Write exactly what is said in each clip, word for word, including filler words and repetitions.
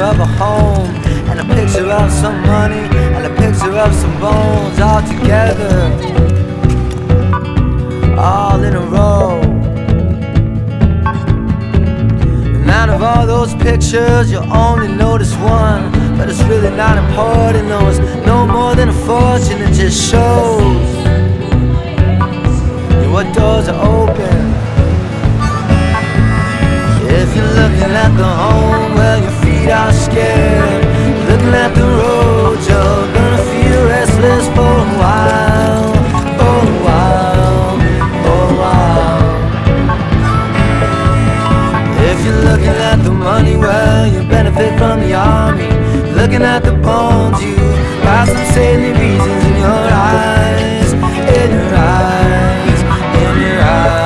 of a home, and a picture of some money, and a picture of some bones, all together, all in a row. And out of all those pictures you'll only notice one, but it's really not important, no, it's no more than a fortune. It just shows you what doors are open. If you're looking at the home, well, your feet are scared. Looking at the road, you're gonna feel restless for a while, for a while, for a while. If you're looking at the money, well, you benefit from the army. Looking at the bones, you got some silly reasons in your eyes, in your eyes, in your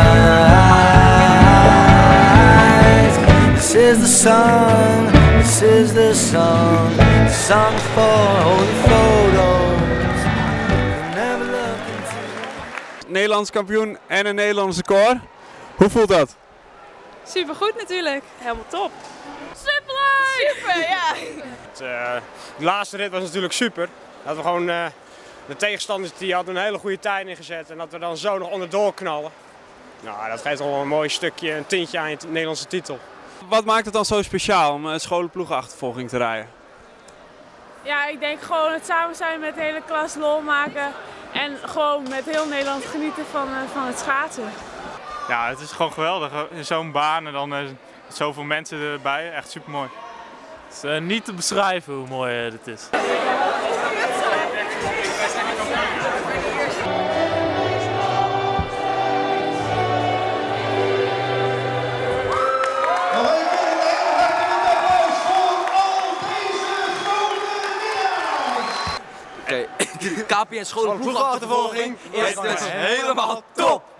eyes. This is the song, this is the song, the song for holy photos. Never look into... Nederlands kampioen en een Nederlands record. Hoe voelt dat? Supergoed natuurlijk. Helemaal top. Superleuk! Super, ja! Het, uh, de laatste rit was natuurlijk super. Dat we gewoon uh, de tegenstanders die hadden een hele goede tijd neergezet en dat we dan zo nog onderdoor knallen. Nou, dat geeft wel een mooi stukje, een tintje aan je Nederlandse titel. Wat maakt het dan zo speciaal om een scholenploegenachtervolging te rijden? Ja, ik denk gewoon het samen zijn met de hele klas, lol maken en gewoon met heel Nederland genieten van, uh, van het schaatsen. Ja, het is gewoon geweldig. Zo'n baan en dan uh, zoveel mensen erbij. Echt super mooi. Het is uh, niet te beschrijven hoe mooi uh, dit is. Oké, okay. K P N scholenploegenachtervolging is dus helemaal top!